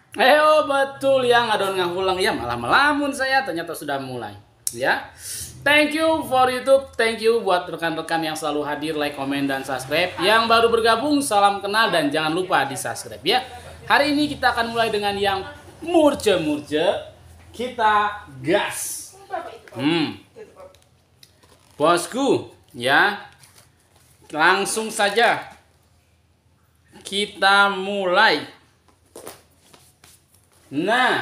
Betul yang adon ngahulang ya, malah melamun saya ternyata sudah mulai ya. Thank you for YouTube, thank you buat rekan-rekan yang selalu hadir, like, komen, dan subscribe. Yang baru bergabung, salam kenal dan jangan lupa di subscribe ya. Hari ini kita akan mulai dengan yang murce-murce. Kita gas. Bosku ya, langsung saja kita mulai. Nah,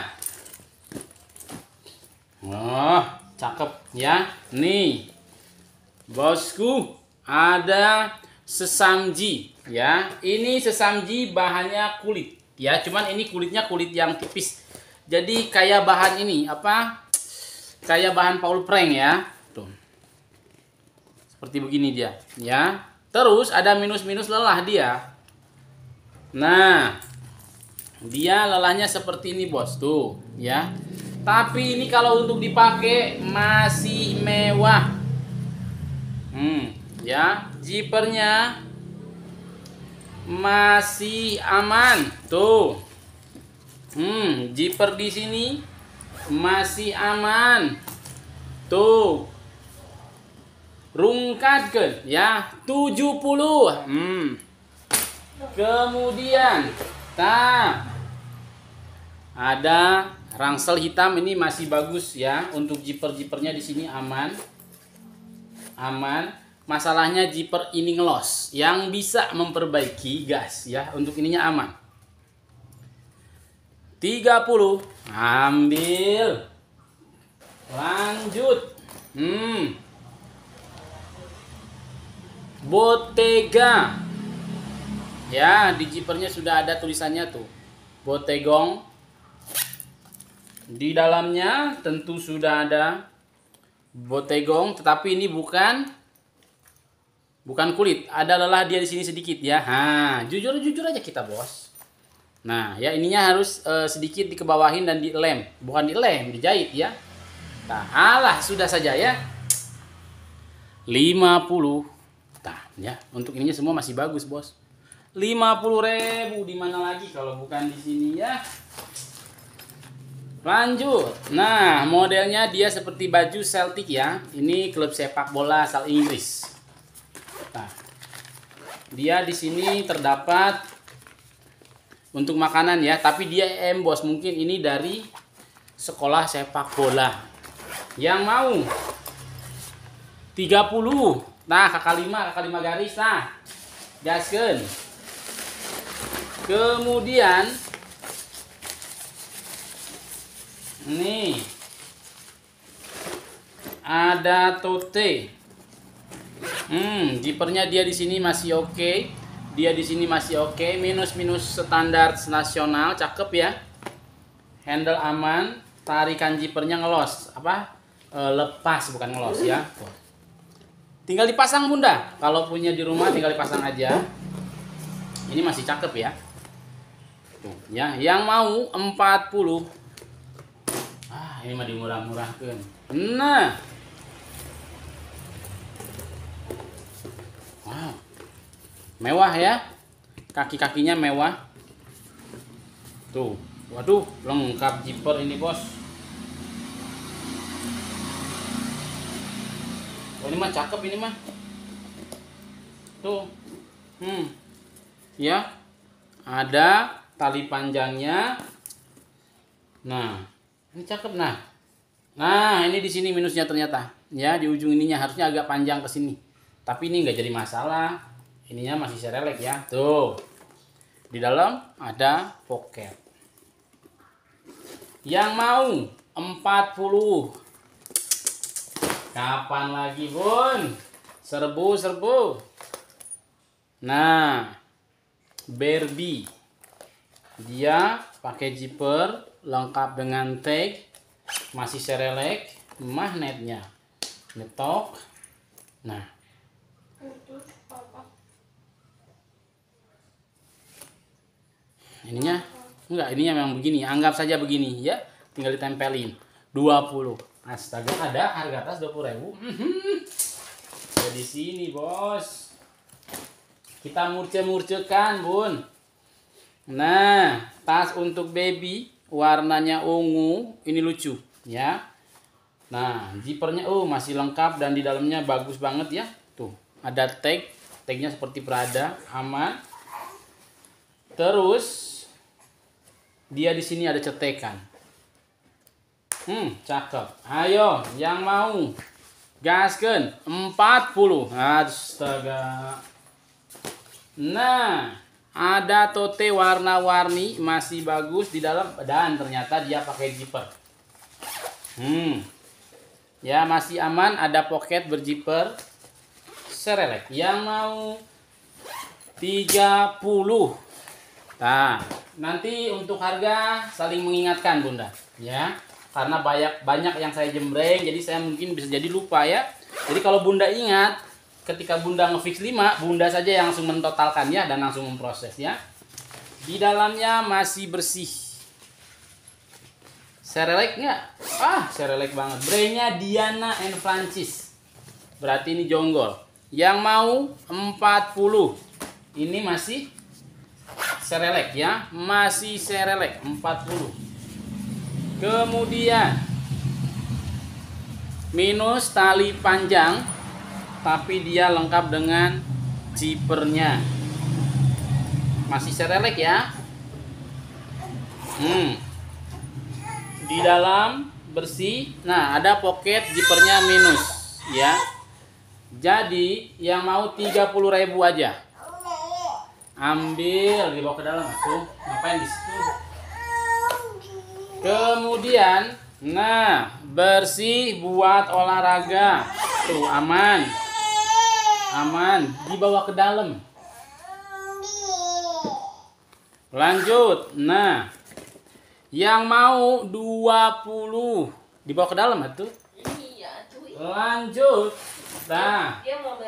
oh, cakep ya. Nih, bosku, ada sesamji ya. Ini sesamji bahannya kulit ya. Cuman ini kulitnya kulit yang tipis. Jadi kayak bahan ini apa? Kayak bahan Paul Prank ya. Tuh. Seperti begini dia ya. Terus ada minus-minus lelah dia. Nah, dia lelahnya seperti ini bos tuh ya. Tapi ini kalau untuk dipakai masih mewah. Ya, zippernya masih aman tuh. Zipper di sini masih aman tuh. Rungkatkan ya 70. Kemudian ada rangsel hitam, ini masih bagus ya. Untuk zipper-zippernya di sini aman. Masalahnya zipper ini ngelos, yang bisa memperbaiki gas ya. Untuk ininya aman. 30. Ambil. Lanjut. Bottega. Ya, di zippernya sudah ada tulisannya tuh. Bottegong. Di dalamnya tentu sudah ada Bottegong, tetapi ini bukan kulit. Ada lelah dia di sini sedikit ya. Jujur aja kita, Bos. Nah, ya ininya harus sedikit dikebawahin dan dilem. Bukan dilem, dijahit ya. Nah, alah sudah saja ya. 50. Nah, ya, untuk ininya semua masih bagus, Bos. 50.000 di mana lagi kalau bukan di sini ya. Lanjut. Nah, modelnya dia seperti baju Celtic ya. Ini klub sepak bola asal Inggris. Nah, dia di sini terdapat untuk makanan ya, tapi dia bos, mungkin ini dari sekolah sepak bola. Yang mau 30. Nah, kakak 5 garis. Nah, gaskeun. Kemudian nih ada tote. Zippernya dia di sini masih oke. Dia di sini masih oke. Minus standar nasional, cakep ya. Handle aman, tarikan zippernya ngelos. Lepas, bukan ngelos ya. Tinggal dipasang bunda. Kalau punya di rumah tinggal dipasang aja. Ini masih cakep ya. Tuh, ya, yang mau 40. Ini mah dimurah-murahkan. Nah. Wow. Mewah ya. Kaki-kakinya mewah. Tuh. Waduh, lengkap zipper ini, Bos. Oh, ini mah cakep ini mah. Tuh. Ya. Ada tali panjangnya. Nah, ini cakep. Nah, ini di sini minusnya ternyata. Ya, di ujung ininya harusnya agak panjang ke sini. Tapi ini nggak jadi masalah. Ininya masih serelek ya. Tuh. Di dalam ada pocket. Yang mau 40. Kapan lagi, Bun? Serbu. Nah, Barbie. Dia pakai zipper lengkap dengan tag, masih serelek, magnetnya nyetok. Nah, ininya enggak, ininya memang begini, anggap saja begini ya, tinggal ditempelin. 20. Astaga, ada harga tas 20.000. Di sini, Bos. Kita murce-murcekan, Bun. Nah, tas untuk baby warnanya ungu, ini lucu ya. Nah, zippernya masih lengkap dan di dalamnya bagus banget ya. Tuh, ada tagnya seperti Prada, aman. Terus dia di sini ada cetekan. Cakep. Ayo, yang mau gaskeun 40. Astaga. Nah, ada tote warna-warni masih bagus di dalam dan ternyata dia pakai zipper. Ya, masih aman, ada pocket berzipper. Serelek. Yang mau 30. Nah, nanti untuk harga saling mengingatkan Bunda, ya. Karena banyak yang saya jembreng, jadi saya mungkin bisa jadi lupa ya. Jadi kalau Bunda ingat, ketika Bunda ngefix 5, Bunda saja yang langsung mentotalkan ya dan langsung memproses ya. Di dalamnya masih bersih. Serelek nggak? Serelek banget. Brandnya Diana and Francis. Berarti ini jonggol. Yang mau 40. Ini masih serelek ya. Masih serelek 40. Kemudian minus tali panjang, tapi dia lengkap dengan zippernya. Masih serelek ya. Di dalam bersih. Nah, ada pocket zippernya minus ya. Jadi yang mau 30.000 aja. Ambil, dibawa ke dalam tuh. Ngapain di situ? Kemudian, nah, bersih buat olahraga. Tuh, aman. Aman, dibawa ke dalam. Lanjut. Nah, yang mau 20 dibawa ke dalam tuh. Lanjut. Nah,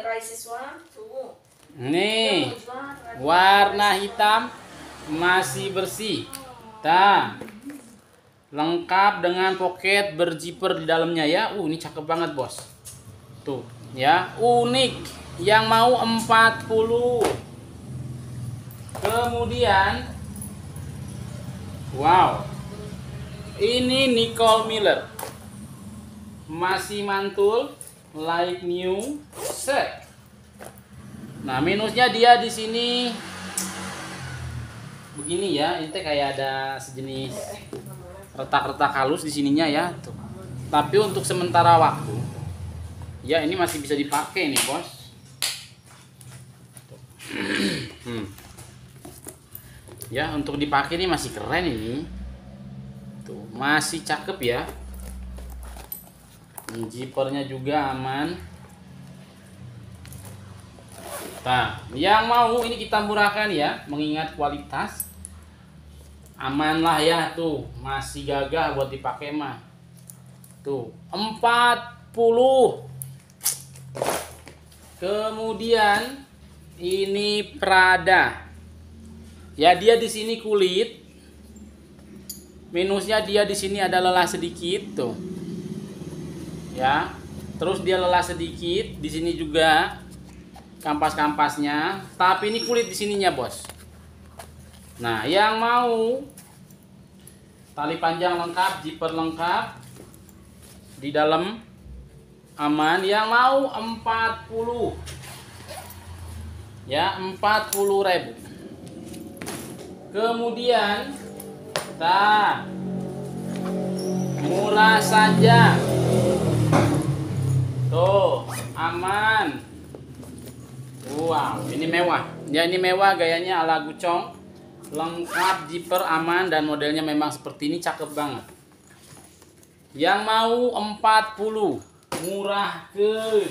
nih warna hitam masih bersih. Nah, lengkap dengan pocket berzipper di dalamnya ya. Ini cakep banget bos. Tuh ya, unik. Yang mau 40. Kemudian, wow, ini Nicole Miller masih mantul like new set. Nah, minusnya dia di sini begini ya. Ini kayak ada sejenis retak-retak halus di sininya ya. Tuh. Tapi untuk sementara waktu, ya ini masih bisa dipakai nih bos. Ya, untuk dipakai ini masih keren ini. Tuh, masih cakep ya. Zippernya juga aman. Nah, yang mau ini kita murahkan ya, mengingat kualitas. Aman lah ya, tuh. Masih gagah buat dipakai mah. Tuh, 40. Kemudian ini Prada. Ya, dia di sini kulit. Minusnya dia di sini ada lelah sedikit tuh. Ya. Terus dia lelah sedikit, di sini juga kampas-kampasnya, tapi ini kulit di sininya, Bos. Nah, yang mau tali panjang lengkap, zipper lengkap, di dalam aman. Yang mau 40. Ya, 40.000. Kemudian, murah saja. Tuh, aman. Wow, ini mewah. Ya, ini mewah, gayanya ala Gucong. Lengkap, zipper aman, dan modelnya memang seperti ini, cakep banget. Yang mau 40, murahkeun.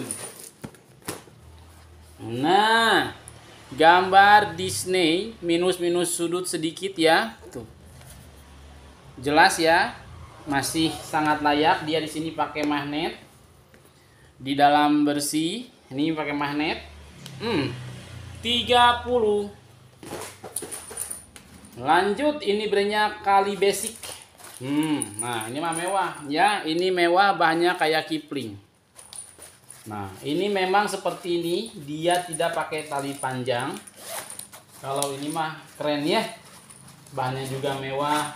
Nah, gambar Disney minus-minus sudut sedikit ya. Tuh. Jelas ya. Masih sangat layak. Dia di sini pakai magnet. Di dalam bersih. Ini pakai magnet. 30. Lanjut, ini brandnya Kali Basic. Nah, ini mah mewah ya. Ini mewah, bahannya kayak Kipling. Nah, ini memang seperti ini, dia tidak pakai tali panjang. Kalau ini mah keren ya. bahannya juga mewah.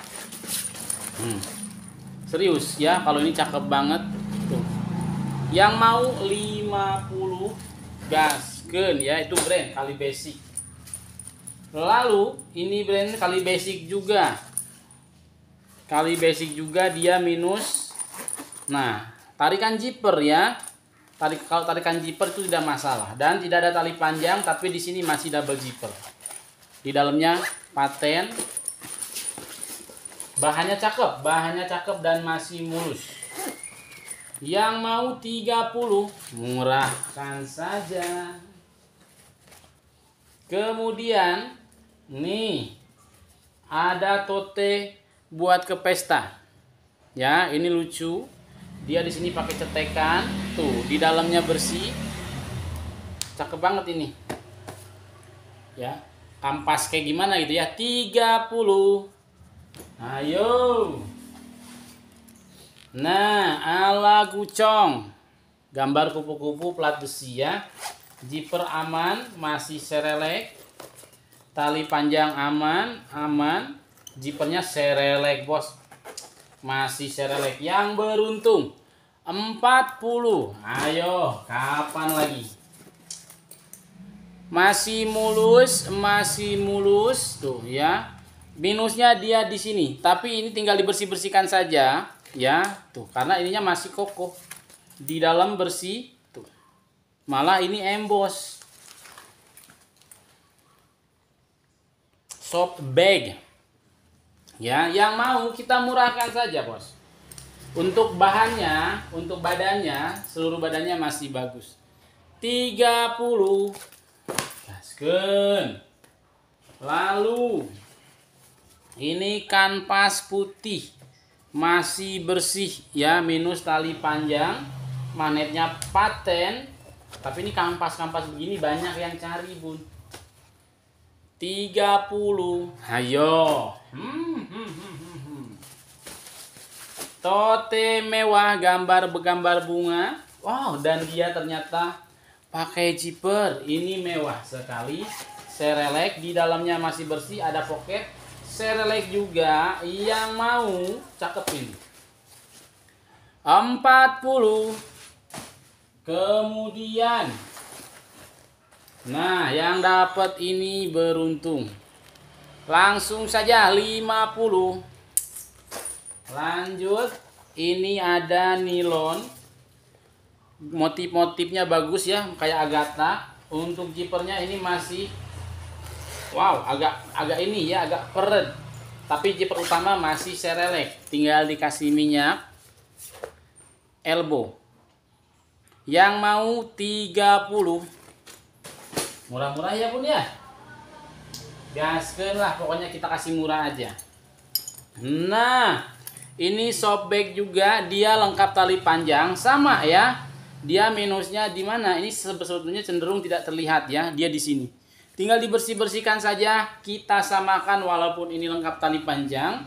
Serius ya, kalau ini cakep banget tuh. Yang mau 50 gaskeun ya, itu brand Kali Basic. Lalu ini brand Kali Basic juga. Kali Basic juga dia minus. Nah, tarikan zipper ya. Kalau tarikan zipper itu tidak masalah dan tidak ada tali panjang, tapi di sini masih double zipper. Di dalamnya paten. Bahannya cakep dan masih mulus. Yang mau 30, murahkan saja. Kemudian nih ada tote buat ke pesta. Ya, ini lucu. Dia di sini pakai cetekan, tuh di dalamnya bersih. Cakep banget ini. Ya, kampas kayak gimana gitu ya. 30. Ayo. Nah, ala Gucong. Gambar kupu-kupu plat besi ya. Zipper aman, masih serelek. Tali panjang aman. Zippernya serelek, bos. Masih serelek. Yang beruntung 40. Ayo, kapan lagi? Masih mulus tuh ya. Minusnya dia di sini, tapi ini tinggal dibersih-bersihkan saja ya. Tuh, karena ininya masih kokoh. Di dalam bersih tuh. Malah ini emboss. Soft bag. Ya, yang mau kita murahkan saja, bos. Untuk bahannya, untuk badannya, seluruh badannya masih bagus. 30. Gaskeun. Lalu ini kanvas putih. Masih bersih ya, minus tali panjang. Manetnya paten. Tapi ini kanvas-kanvas begini banyak yang cari, Bun. 30. Ayo. Tote mewah gambar bunga. Wow, dan dia ternyata pakai zipper. Ini mewah sekali. Serelek, di dalamnya masih bersih, ada pocket. Serelek juga. Yang mau cakep ini. 40. Kemudian nah, yang dapat ini beruntung. Langsung saja 50. Lanjut, ini ada nilon. Motif-motifnya bagus ya, kayak Agatha. Untuk zippernya ini masih wow, agak ini ya, agak peret. Tapi zipper utama masih serelek. Tinggal dikasih minyak. Elbow. Yang mau 30. Murah-murah ya, Bun ya. Gaskeun lah, pokoknya kita kasih murah aja. Nah, ini soft bag juga, dia lengkap tali panjang, sama ya. Dia minusnya di mana? Ini sebetulnya cenderung tidak terlihat ya, dia di sini. Tinggal dibersih-bersihkan saja, kita samakan walaupun ini lengkap tali panjang.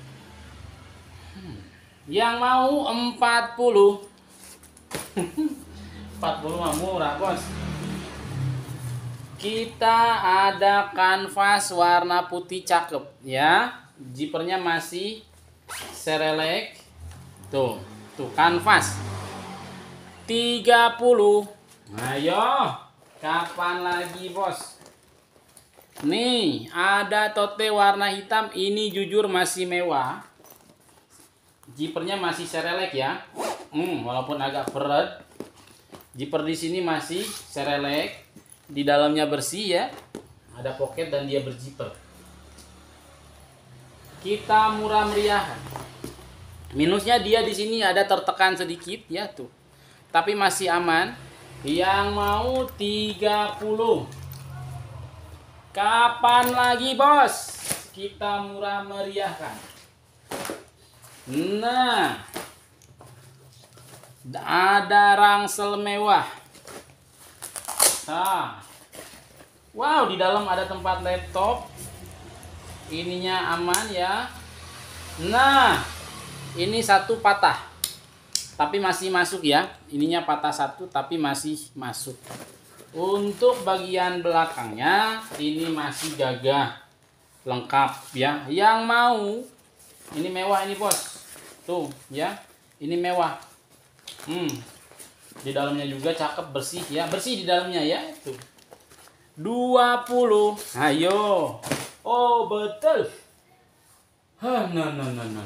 Yang mau 40. 40 mah murah, bos. Kita ada kanvas warna putih cakep ya. Zippernya masih serelek. Tuh kanvas 30. Ayo, kapan lagi, bos? Nih, ada tote warna hitam. Ini jujur masih mewah. Zippernya masih serelek ya. Walaupun agak peret. Zipper di sini masih serelek. Di dalamnya bersih ya, ada pocket dan dia berzipper. Kita murah meriah. Minusnya dia di sini ada tertekan sedikit ya tuh, tapi masih aman. Yang mau 30. Kapan lagi, bos? Kita murah meriahkan. Nah, ada rangsel mewah. Nah, wow, di dalam ada tempat laptop. Ininya aman ya. Nah, ini satu patah, tapi masih masuk ya. Ininya patah satu, tapi masih masuk. Untuk bagian belakangnya ini masih gagah. lengkap ya. Yang mau ini mewah ini bos, tuh ya, ini mewah. Di dalamnya juga cakep, bersih ya, bersih di dalamnya ya. Tuh 20. Ayo. Oh betul. Nah.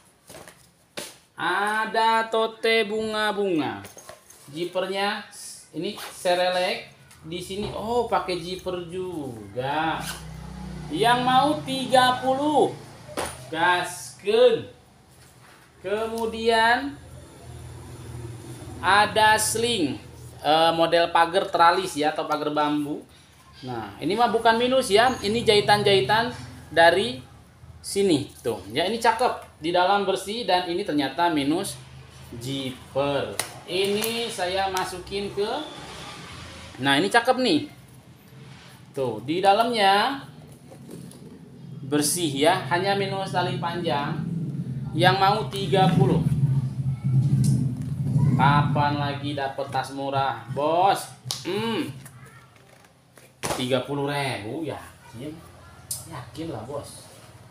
Ada tote bunga-bunga. Zippernya ini serelek di sini. Oh pakai zipper juga. Yang mau 30. Gaskeun. Kemudian ada sling, model pagar teralis ya, atau pagar bambu. Nah ini mah bukan minus ya, ini jahitan-jahitan dari sini tuh ya. Ini cakep, di dalam bersih, dan ini ternyata minus zipper. Ini saya masukin ke, nah ini cakep nih tuh, di dalamnya bersih ya, hanya minus tali panjang. Yang mau 30. Kapan lagi dapet tas murah bos? 30.000 yakin lah bos.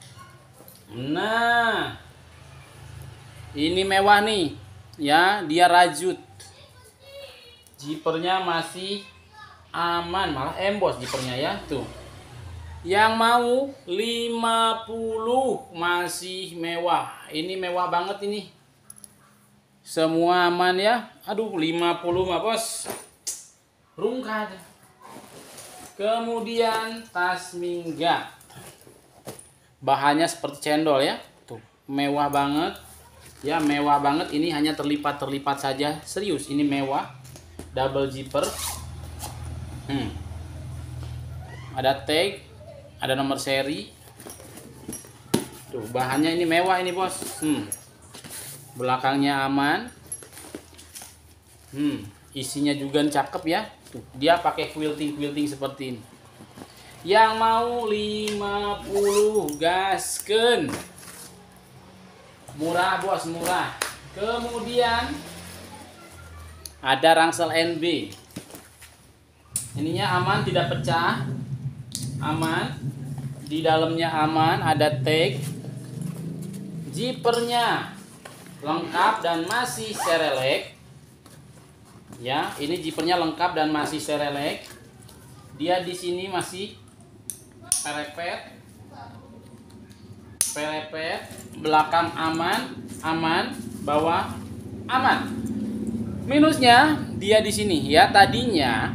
Nah ini mewah nih ya, dia rajut, zippernya masih aman, malah embos zippernya ya tuh. Yang mau 50, masih mewah. Ini mewah banget ini, semua aman ya. Aduh 50 mah bos, rungkad. Kemudian tas minggat, bahannya seperti cendol ya, tuh mewah banget ya, mewah banget. Ini hanya terlipat saja, serius ini mewah, double zipper. Ada tag, ada nomor seri, tuh bahannya ini mewah ini bos. Belakangnya aman. Isinya juga cakep ya, tuh dia pakai quilting seperti ini. Yang mau 50, gaskeun. Murah bos, murah. Kemudian ada rangsel NB. Ininya aman, tidak pecah, aman. Di dalamnya aman, ada tag. Zippernya lengkap dan masih serelek. Ya, ini zippernya lengkap dan masih serelek. Dia di sini masih pelepet, belakang aman, bawah aman. Minusnya dia di sini ya, tadinya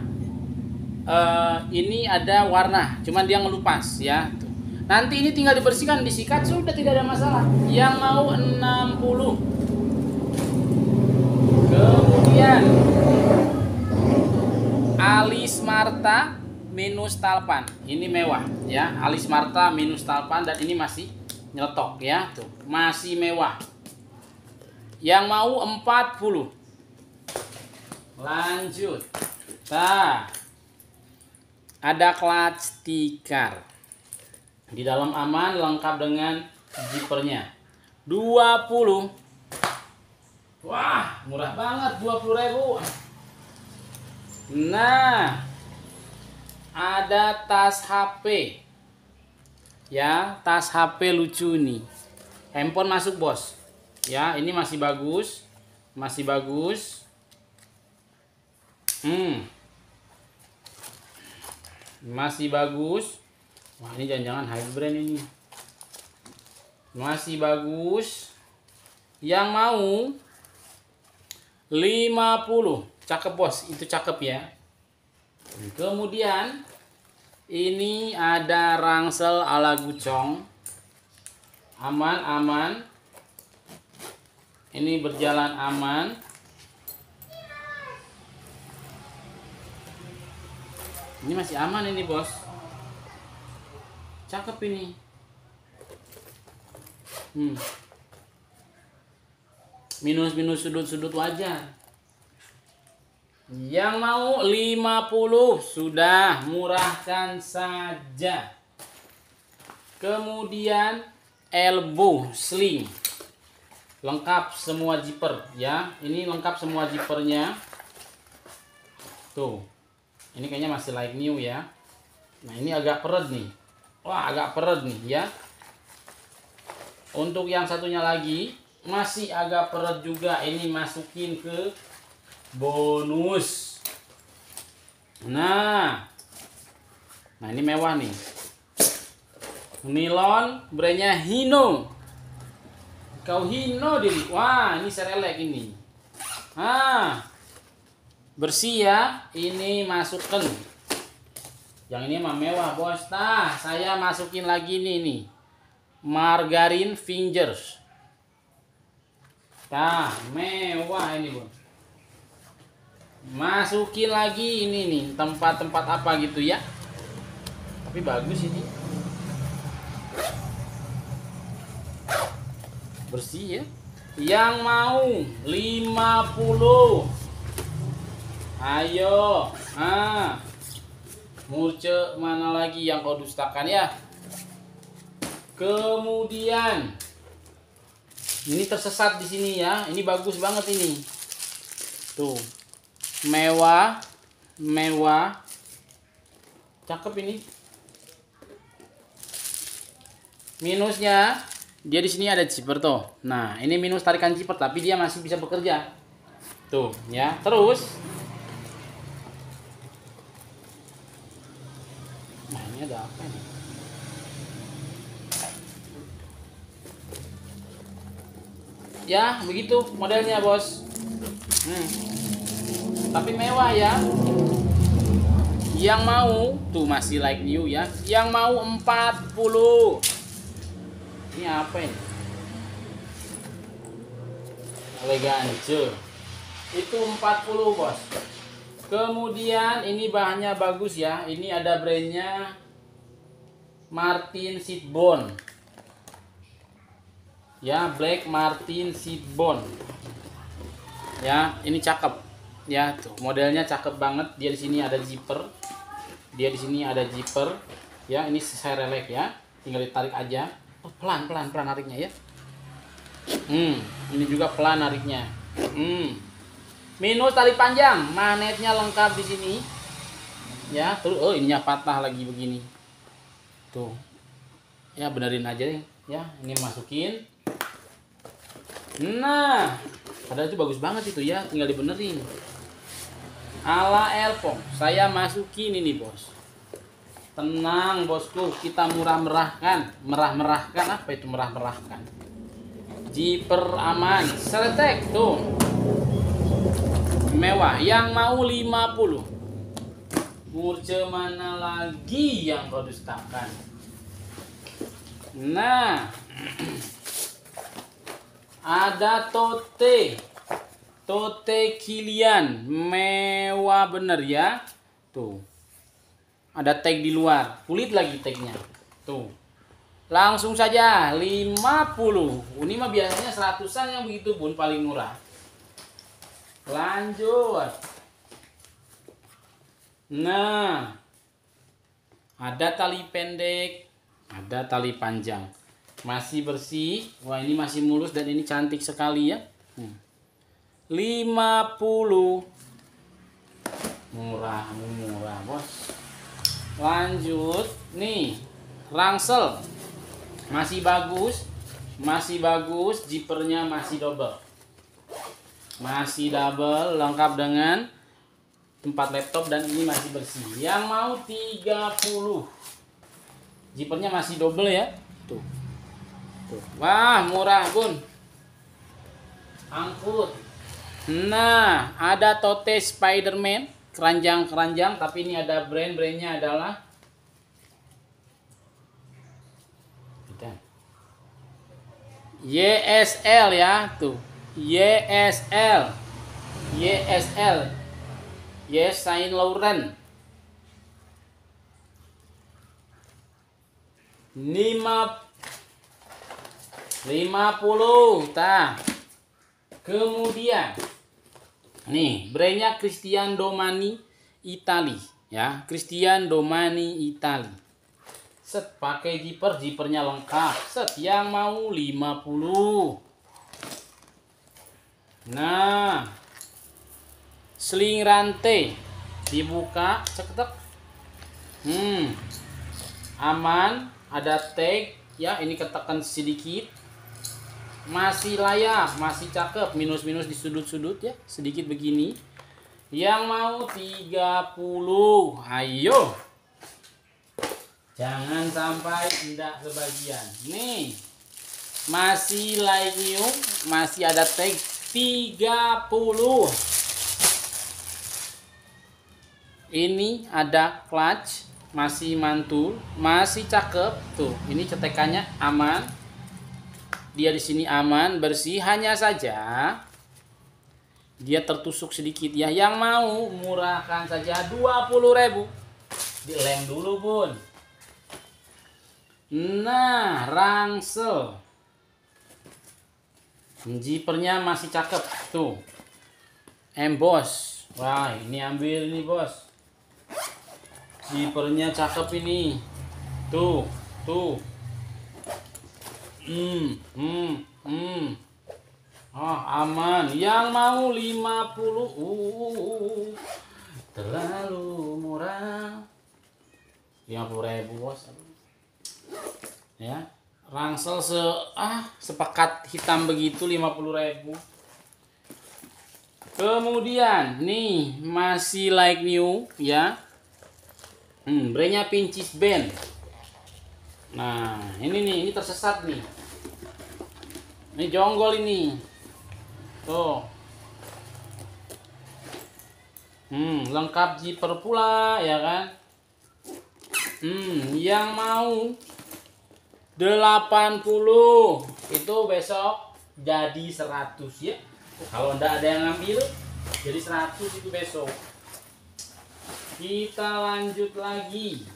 ini ada warna, cuman dia ngelupas ya. Nanti ini tinggal dibersihkan, disikat, sudah tidak ada masalah. Yang mau 60. Kemudian alis Marta minus talpan, ini mewah ya, alis Marta minus talpan, dan ini masih nyeletok ya, tuh masih mewah. Yang mau 40. Lanjut. Nah, ada clutch tikar, di dalam aman, lengkap dengan zippernya. 20. Wah murah banget, 20.000. Nah ada tas HP ya, tas HP lucu nih, handphone masuk bos ya. Ini masih bagus, masih bagus. Masih bagus. Wah ini jangan-jangan high brand ini, masih bagus. Yang mau 50, cakep bos, itu cakep ya. Kemudian ini ada rangsel ala gucong, aman. Ini berjalan aman. Ini masih aman ini bos, cakep ini. Minus sudut-sudut wajah. Yang mau 50, sudah, murahkan saja. Kemudian elbow sling, lengkap semua zipper ya. Ini lengkap semua zippernya. Tuh, ini kayaknya masih like new ya. Nah ini agak peret nih. Wah, agak peret nih ya. Untuk yang satunya lagi masih agak peret juga. Ini masukin ke bonus. Nah ini mewah nih. Nilon brandnya Hino. Kau Hino diri. Wah, ini serelek ini. Bersih ya. Ini masukkan. Yang ini mah mewah, bos. Nah, saya masukin lagi nih. Margarin fingers. Nah, mewah ini, bos. Masukin lagi ini nih, tempat-tempat apa gitu ya. Tapi bagus ini. Bersih ya. Yang mau 50. Ayo. Murce mana lagi yang kau dustakan ya? Kemudian ini tersesat di sini ya. Ini bagus banget ini. Tuh. Mewah. Cakep ini. Minusnya dia di sini ada zipper tuh. Nah, ini minus tarikan zipper tapi dia masih bisa bekerja. Tuh, ya. Terus nah, ini ada apa nih? Ya, begitu modelnya, bos. Tapi mewah ya. Yang mau tuh masih like new ya. Yang mau 40. Ini apa ini? Elegance. Itu 40, bos. Kemudian ini bahannya bagus ya. Ini ada brandnya Martin Seedbone. Ya, Black Martin Seedbone. Ya, ini cakep. Ya, tuh modelnya cakep banget. Dia di sini ada zipper. Ya, ini serelek ya. Tinggal ditarik aja. Oh, pelan nariknya ya. Ini juga pelan nariknya. Minus tali panjang, magnetnya lengkap di sini. Ya, terus ininya patah lagi begini. Tuh. Ya, benerin aja deh. Ya, ini masukin. Nah, padahal itu bagus banget itu ya, tinggal dibenerin. Ala Elpong, saya masukin ini, bos. Tenang, bosku, kita merah-merahkan apa itu merah-merahkan? Zipper aman, seletek tuh. Mewah, yang mau 50. Murce mana lagi yang kau dustakan? Nah, ada tote Kilian, mewah bener ya. Tuh, ada tag di luar, kulit lagi tagnya. Tuh, langsung saja 50. Ini mah biasanya 100-an yang begitu pun paling murah. Lanjut. Nah, ada tali pendek, ada tali panjang. Masih bersih. Wah, ini masih mulus dan ini cantik sekali ya. 50. Murah, bos. Lanjut. Nih, rangsel. Masih bagus. Zippernya masih double. Lengkap dengan tempat laptop dan ini masih bersih. Yang mau 30. Zippernya masih double ya. Tuh. Wah, murah, bun. Angkut. Nah, ada tote Spiderman, keranjang, tapi ini ada brandnya adalah YSL ya, tuh. YSL. Yes, Saint Laurent. 50. Tah. Kemudian nih, brandnya Christian Domani Italy ya, Christian Domani Italy. Set, pakai zippernya lengkap. Set, yang mau 50. Nah, sling rantai dibuka, ceketek. Aman, ada tag ya, ini ketekan sedikit. Masih layak, masih cakep, minus-minus di sudut-sudut ya, sedikit begini. Yang mau 30, ayo. Jangan sampai tidak kebagian. Nih, masih like new, masih ada tag 30. Ini ada clutch, masih mantul, masih cakep. Tuh, ini cetekannya aman. Dia di sini aman, bersih, hanya saja dia tertusuk sedikit ya. Yang mau murahkan saja 20.000. Dilem dulu, Bun. Nah, rangsel. Zippernya masih cakep tuh. Emboss. Wah, ini ambil nih, Bos. Zippernya cakep ini. Tuh, tuh. Oh, aman. Yang mau 50. Terlalu murah. 50.000, Bos. Ya. Rangsel sepekat hitam begitu 50.000. Kemudian nih masih like new ya. Brandnya Pincis Band. Nah, ini tersesat nih. Ini jonggol ini. Tuh. Lengkap zipper pula ya kan. Yang mau 80 itu besok jadi 100 ya. Kalau ndak ada yang ngambil jadi 100 itu besok. Kita lanjut lagi.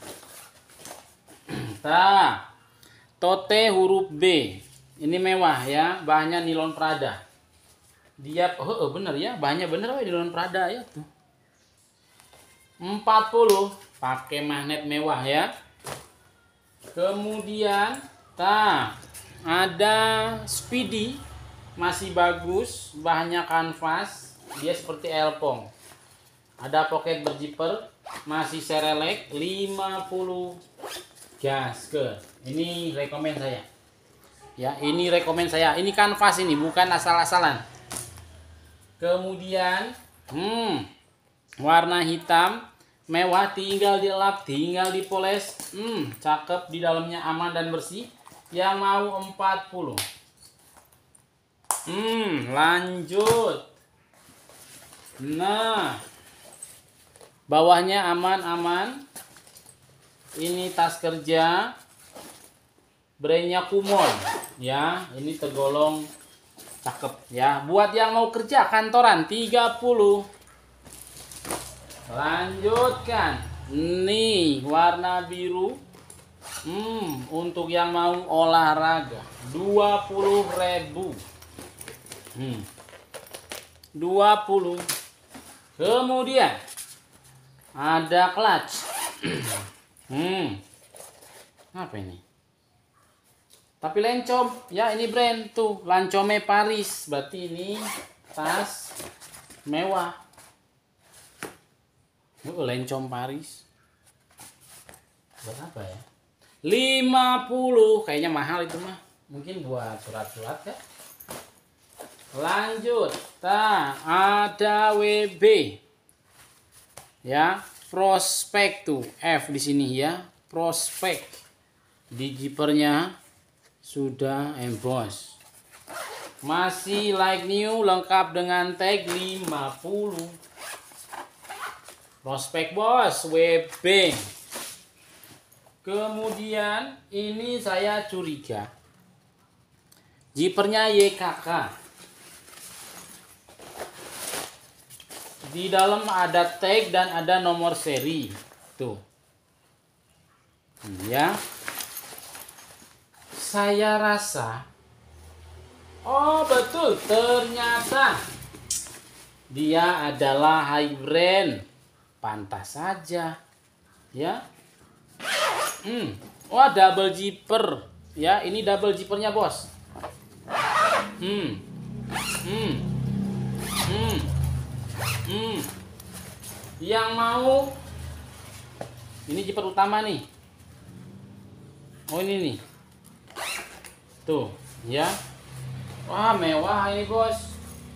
Tote huruf B. Ini mewah ya, bahannya nilon Prada. Dia bener ya, bahannya bener nilon Prada ya tuh. 40 pakai magnet mewah ya. Kemudian ada Speedy, masih bagus, bahannya kanvas, dia seperti elpong. Ada pocket berzipper, masih serelek 50 gasket. Ini rekomen saya. Ya, ini rekomen saya. Ini kanvas ini, bukan asal-asalan. Kemudian warna hitam, mewah, tinggal dilap, tinggal dipoles. Cakep, di dalamnya aman dan bersih. Yang mau 40. Lanjut. Nah, bawahnya aman-aman. Ini tas kerja, brandnya Kumon ya. Ini tergolong cakep ya. Buat yang mau kerja kantoran 30. Lanjutkan. Nih warna biru. Untuk yang mau olahraga 20.000. 20. Kemudian ada clutch. Apa ini? Tapi Lancome ya, ini brand tuh Lancome Paris. Berarti ini tas mewah. Lancome Paris. Buat apa ya? 50. Kayaknya mahal itu mah. Mungkin buat surat-surat ya. Lanjut. Ada WB. Ya, prospek tuh F di sini ya. Prospek. Di zippernya sudah emboss. Masih like new, lengkap dengan tag 50. Prospek bos, WB. Kemudian ini saya curiga zippernya YKK. Di dalam ada tag dan ada nomor seri. Tuh. Ya. Saya rasa, oh betul, ternyata dia adalah high brand. Pantas saja. Ya. Wah, double zipper. Ya, ini double zippernya, bos. Yang mau, ini zipper utama nih. Oh ini nih. Tuh, ya. Wah, mewah ini, Bos.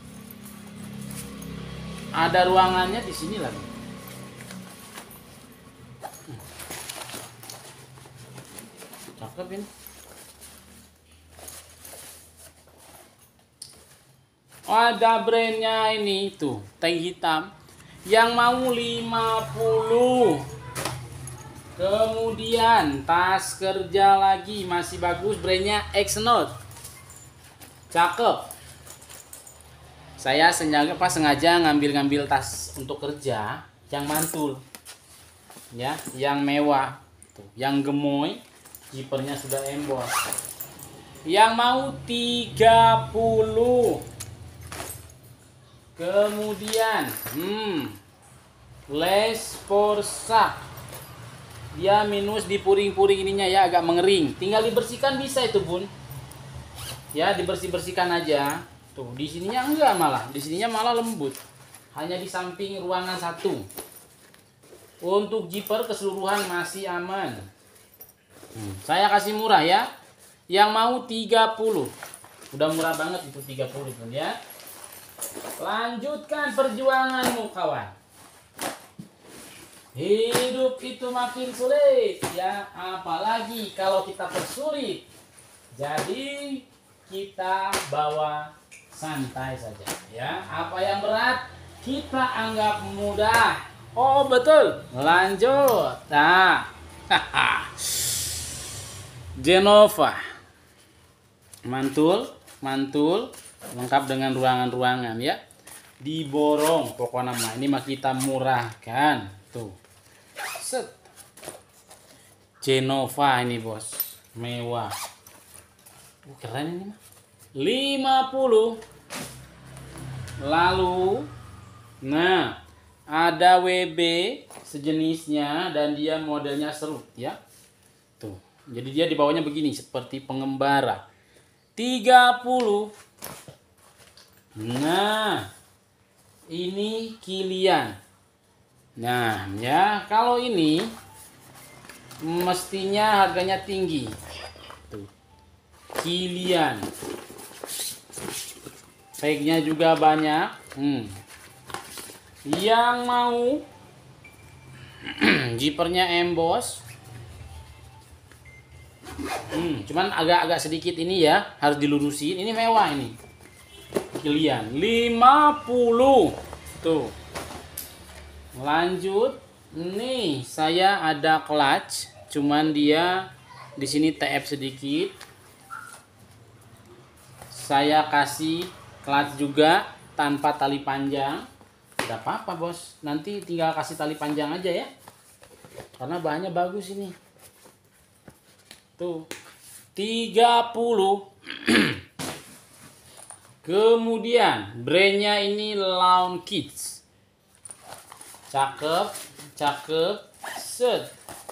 Ada ruangannya di sini lagi. Cakep ini. Ada brandnya ini tuh, tank hitam. Yang mau 50. Kemudian tas kerja lagi masih bagus, brandnya X-Note. Cakep. Saya sengaja ngambil tas untuk kerja yang mantul. Ya, yang mewah. Tuh, yang gemoy, kipernya sudah emboss. Yang mau 30. Kemudian, Les Porsak. Dia minus di puring-puring ininya ya, agak mengering. Tinggal dibersihkan bisa itu, Bun. Ya, dibersih-bersihkan aja. Tuh, di sininya enggak malah. Di sininya malah lembut. Hanya di samping ruangan satu. Untuk zipper keseluruhan masih aman. Saya kasih murah ya. Yang mau 30. Udah murah banget itu 30 pun ya. Lanjutkan perjuanganmu, kawan. Hidup itu makin sulit ya, apalagi kalau kita persulit. Jadi kita bawa santai saja ya. Apa yang berat kita anggap mudah. Oh betul. Lanjut. Nah, Genova. Mantul lengkap dengan ruangan-ruangan ya. Diborong pokoknya mah. Ini mah kita murahkan. Tuh. Set. Genova ini, Bos. Mewah. Keren ini mah. 50. Lalu nah, ada WB sejenisnya dan dia modelnya serut ya. Tuh. Jadi dia di bawahnya begini seperti pengembara. 30. Nah, ini Kilian. Nah, ya kalau ini mestinya harganya tinggi. Tuh. Kilian. Tagnya juga banyak. Yang mau zippernya emboss. Cuman agak-agak sedikit ini ya, harus dilurusin. Ini mewah ini. Kilian 50. Tuh. Lanjut. Nih, saya ada clutch, cuman dia di sini TF sedikit. Saya kasih clutch juga tanpa tali panjang. Tidak apa-apa, Bos. Nanti tinggal kasih tali panjang aja ya. Karena bahannya bagus ini. Tuh. 30. Kemudian brandnya ini Lawn Kids. Cakep. Set.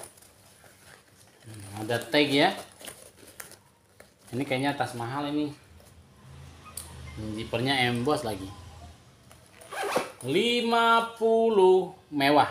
Ada tag ya. Ini kayaknya tas mahal ini. Zippernya emboss lagi. 50. Mewah.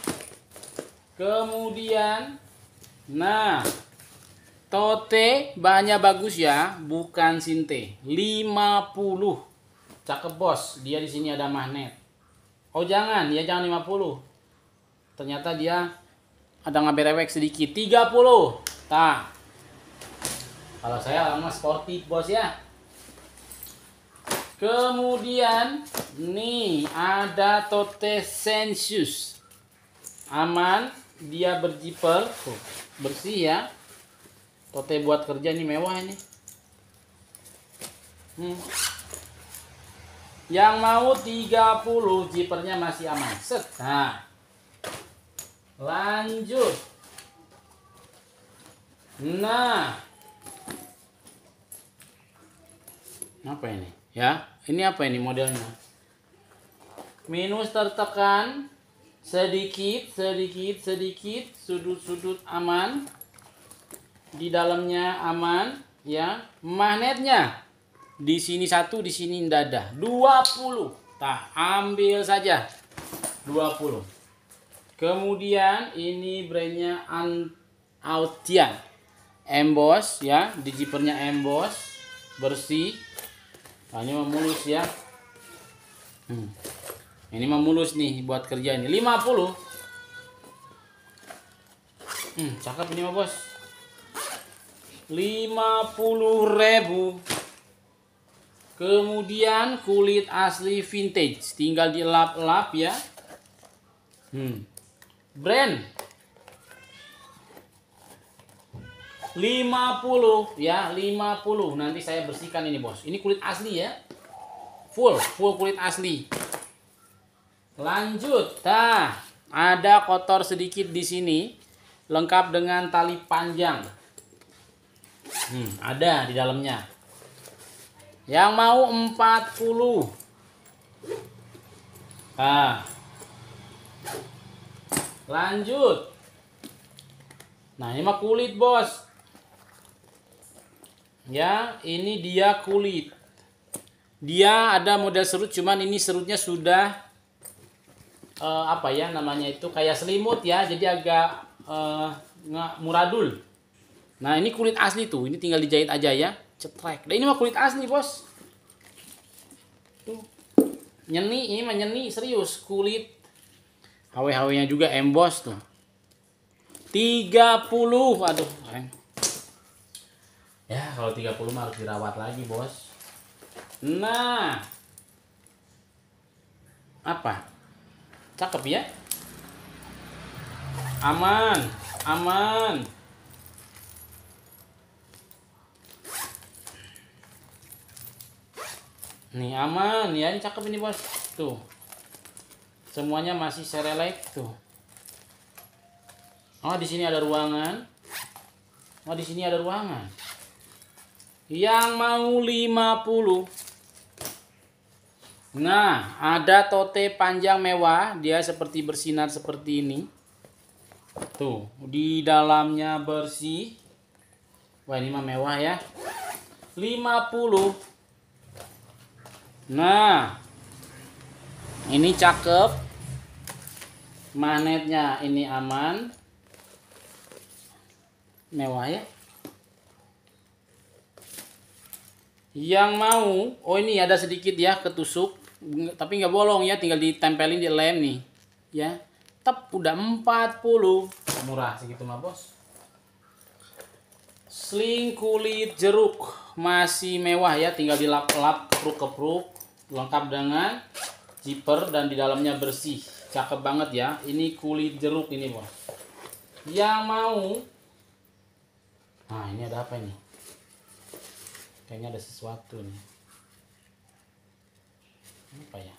Kemudian nah, tote bahannya bagus ya, bukan sinte. 50. Cakep, Bos. Dia di sini ada magnet. Oh jangan 50. Ternyata dia ada ngaberewek sedikit. 30. Nah. Kalau saya lama sportif, Bos ya. Kemudian nih ada tote Sensus. Aman, dia berzipper, tuh, bersih ya. Tote buat kerja ini mewah ini. Yang mau 30, zippernya masih aman. Set. Nah. Lanjut. Nah. Apa ini? Ya, ini apa ini modelnya? Minus tertekan, sedikit, sudut-sudut aman. Di dalamnya aman, ya. Magnetnya di sini satu, di sini tidak ada. 20. Nah, ambil saja. 20. Kemudian ini brandnya Autian emboss ya, di zippernya emboss, bersih. Nah, ini mah mulus ya. Ini mah mulus nih buat kerja ini. 50. Cakep ini mah bos. 50.000. Kemudian kulit asli vintage, tinggal dilap-lap ya. Brand 50 ya, 50. Nanti saya bersihkan ini bos. Ini kulit asli ya. Full kulit asli. Lanjut. Nah, ada kotor sedikit di sini. Lengkap dengan tali panjang. Ada di dalamnya. Yang mau 40. Nah. Lanjut. Nah, ini mah kulit, bos. Ya, ini dia kulit. Dia ada model serut, cuman ini serutnya sudah apa ya namanya itu, kayak selimut ya, jadi agak muradul. Nah, ini kulit asli tuh, ini tinggal dijahit aja ya, cetrek. Nah, ini mah kulit asli bos. Tuh. Nyeni, ini mah nyeni serius, kulit. HW-HW-nya juga emboss tuh. 30, aduh. Ya, kalau 30 mah harus dirawat lagi bos. Nah, apa? Cakep ya? Aman, aman. Nih aman ya, ini cakep ini bos. Tuh, semuanya masih serelek tuh. Oh, di sini ada ruangan. Oh, di sini ada ruangan. Yang mau 50. Nah, ada tote panjang mewah, dia seperti bersinar seperti ini. Tuh, di dalamnya bersih. Wah, ini mah mewah ya. 50. Nah, ini cakep. Magnetnya ini aman. Mewah ya. Yang mau, oh ini ada sedikit ya ketusuk, tapi nggak bolong ya, tinggal ditempelin di lem nih. Ya. Tep, udah 40. Murah segitu mah, bos. Sling kulit jeruk masih mewah ya, tinggal dilap-lap, kepruk-kepruk. Lengkap dengan zipper dan di dalamnya bersih. Cakep banget ya. Ini kulit jeruk ini, bos. Yang mau. Nah, ini ada apa ini? Kayaknya ada sesuatu nih. Apa ya?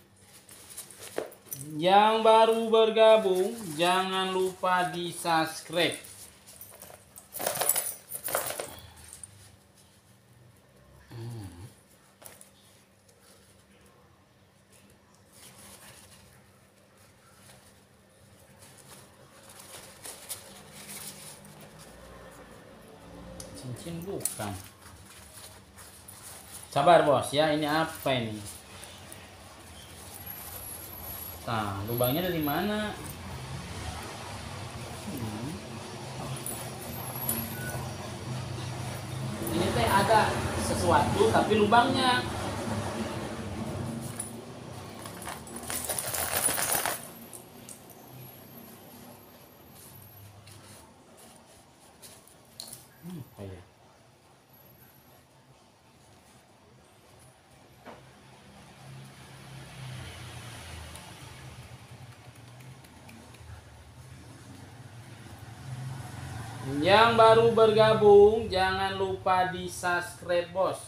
Yang baru bergabung, jangan lupa di subscribe. Cincin bukan. Sabar bos ya, ini apa ini? Nah, lubangnya dari mana? Ini teh ada sesuatu tapi lubangnya. Apa ya? Yang baru bergabung, jangan lupa di subscribe bos.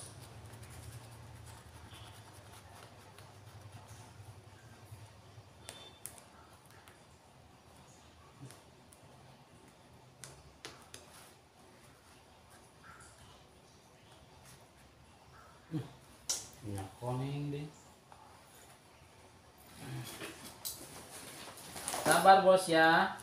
Nggak koneng deh. Sabar bos ya.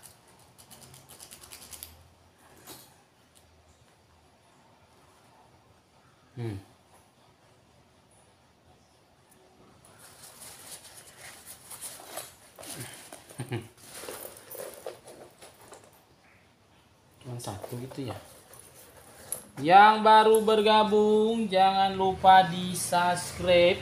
Cuma satu gitu ya. Yang baru bergabung jangan lupa di subscribe.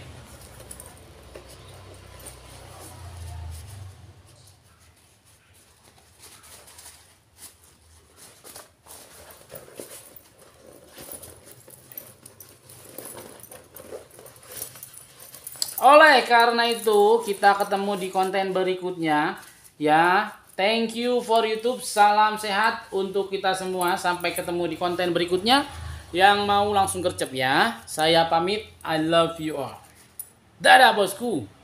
Oleh karena itu, kita ketemu di konten berikutnya ya. Thank you for YouTube. Salam sehat untuk kita semua. Sampai ketemu di konten berikutnya. Yang mau langsung gercep ya. Saya pamit. I love you all. Dadah bosku.